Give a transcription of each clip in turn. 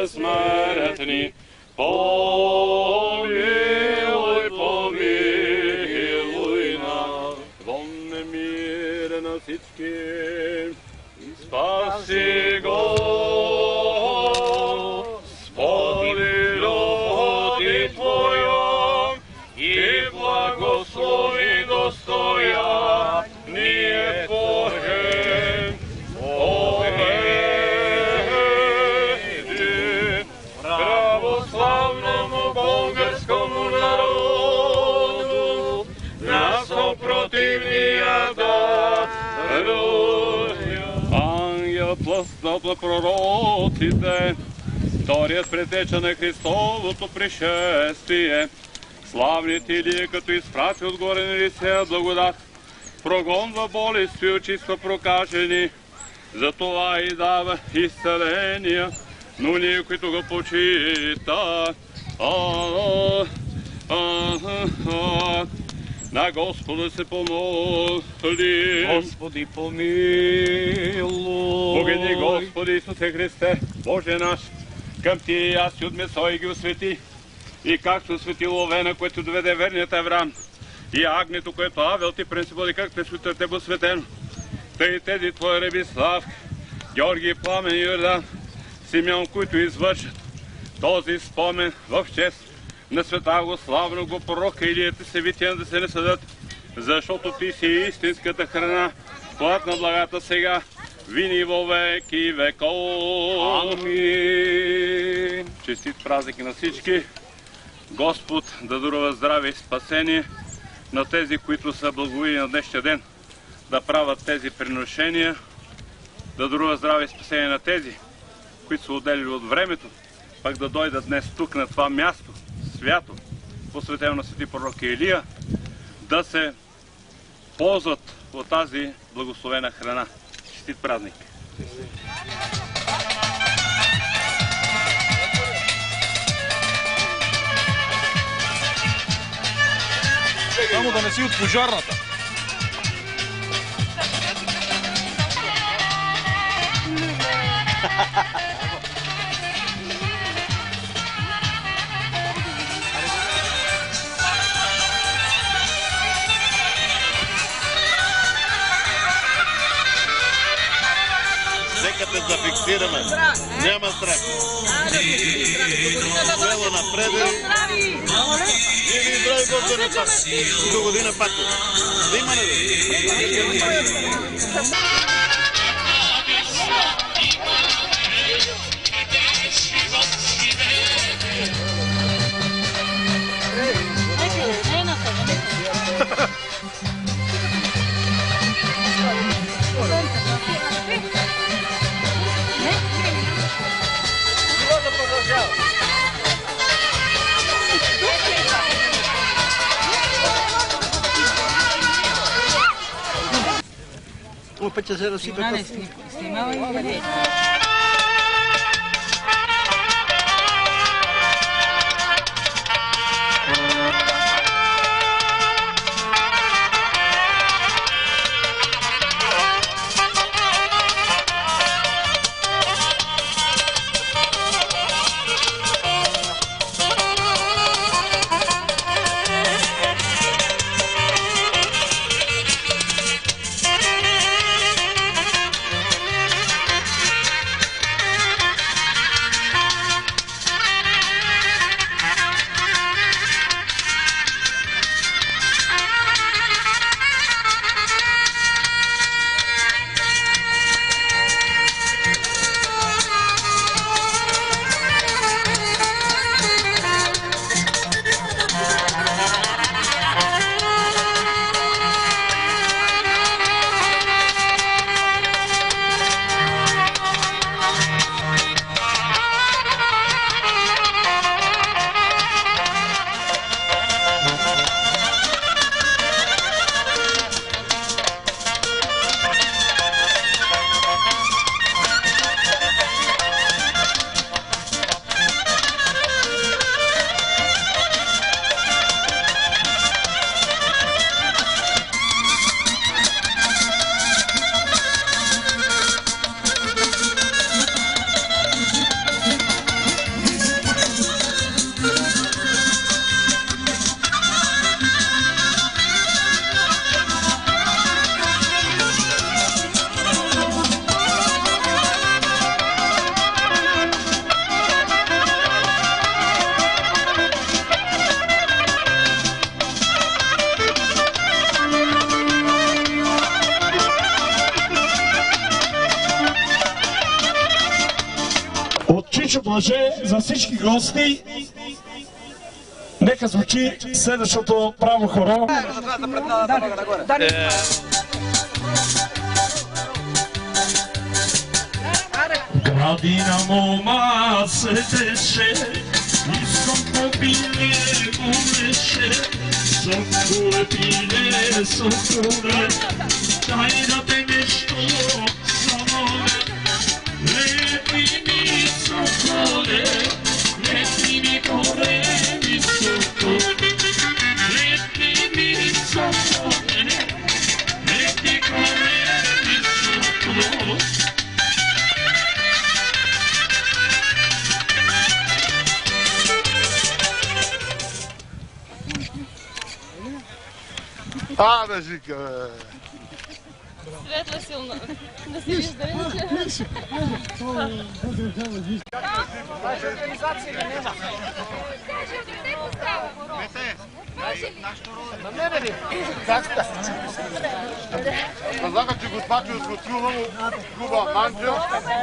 безсмъртни, помилуй, помилуй нас. Вонне мир на всички, спаси Господи, люди Твоя, и благослови достоя ние Твое. Победи православному българскому народу, на съпротивния даруя. Ангел плъснал на пророците, вторият предтеча на Христовото пришествие, славните Илия, като изпрати отгоре на Елисея благодат, прогонва болести и очиства прокажени, затова и дава изцеления, но ние, които го почита, на Господа се помолим. Господи, помилуй. Погледни, Господи Исусе Христе, Боже наш, към Ти и аз и от месо и ги освети. И както свети Ловена, което доведе верният Авраам, и агнето, което Авел ти принеси, бъде как пресвитър те посветено. Тъй тези Твои реби Славк, Георги, Пламен и Йордан, Симеон, които извършат този спомен в чест на света славно го пророка Илията се вития да се не съдат, защото Ти си истинската храна, вклад на благата сега, вини во веки веков. Амин. Честит празник на всички. Господ да дарува здраве и спасение на тези, които са благоволили на днешния ден да правят тези приношения, да дарува здраве и спасение на тези, които са отделили от времето, пък да дойдат днес тук на това място, свято, посветено на свети пророк Илия, да се ползват от тази благословена храна. Честит празник! Само да не си от пожарната. Нека те зафиксираме. Няма страх. Дело напред. И ви здрави Господи пак. До година пак. Да има ли? Опять се разсипа. Снимава и не. от Чичо Блаже за всички гости. Нека звучи следващото право хоро. Градина мома седеше, искам попиле гулеше, соколе пиле, соколе, дай да те нещо само лети ми соколе, лети ми кореми соколе, лети ми соколе, лети кореми соколе. Бе, Жика, бе! Светла силно. Да си вижда, иначе. Казаха, че госпачо сготвила му хубава манджа.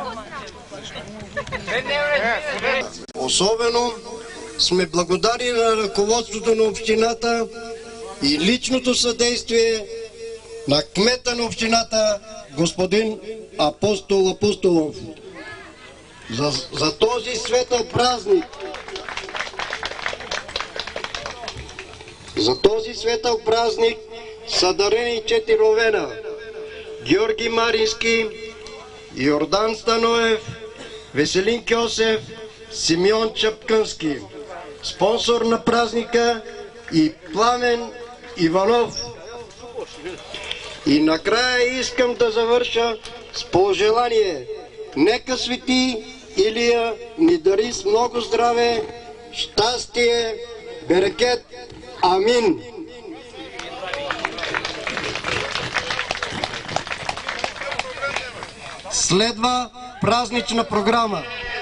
Особено сме благодарни на ръководството на общината и личното съдействие на кмета на общината, господин Апостол Апостолов. За този светъл празник, са дарени 4 овена: Георги Марински, Йордан Станоев, Веселин Кьосев, Симеон Чапкънски. Спонсор на празника и Пламен Иванов. И накрая искам да завърша с пожелание: нека свети Илия ни дари с много здраве, щастие, берекет. Амин! Следва празнична програма.